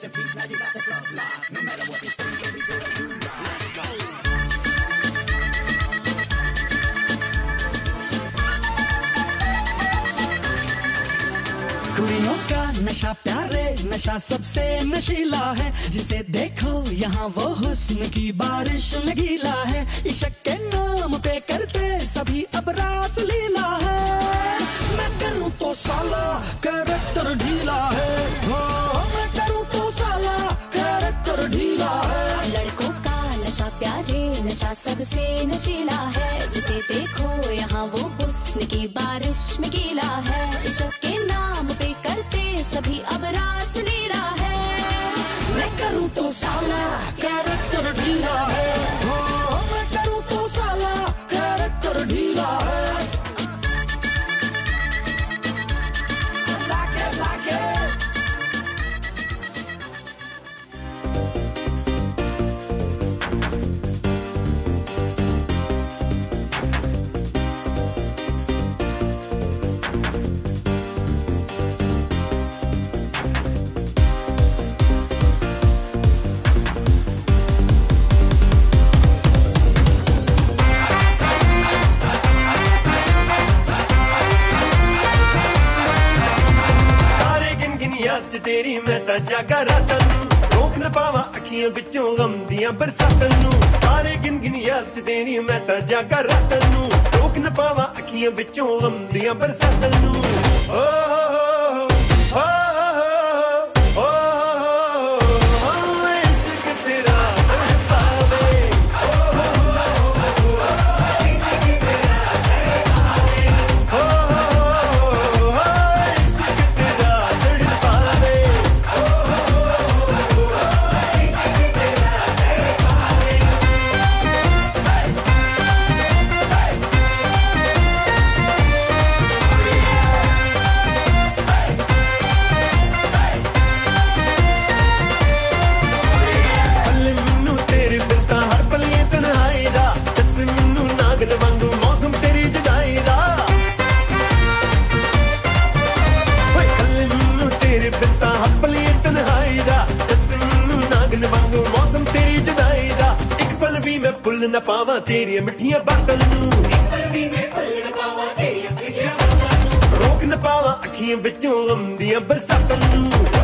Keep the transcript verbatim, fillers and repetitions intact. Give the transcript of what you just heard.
your feet, now you got the club locked. No matter what they say, baby girl, you rock. Let's go. कुड़ियों का नशा प्यारे नशा सबसे नशीला है, जिसे देखो यहाँ वो हुस्न की बारिश में गीला है। इश्क के नाम पे करते सभी अब रास लीला है। मैं करूँ तो साला कैरेक्टर ढीला है, हो मैं करूँ तो साला कैरेक्टर ढीला है। लड़कों का नशा प्यारे नशा सबसे नशीला है, जिसे देखो यहाँ वो हुस्न की बारिश में गीला है। इश्क के नाम पे करते सभी अब रास लीला है। मैं करूँ तो साला कैरेक्टर ढीला है, हो मैं करूँ तो साला कैरेक्टर ढीला है। Like it, like it. तेरी मैं तां जागा रातां नूं, रोक न पावां अखियां विचों गम दियां बरसातां नूं। तारे गिन गिन याद च तेरी मैं तां जागा रातां नूं, रोक न पावां अखियां विचों गम दियां बरसातां नूं। ओ हो हो हो न पावा तेरी मिठियां बातां नूं, रोक न पावा अखियां विचों गम दियां बरसातां नूं।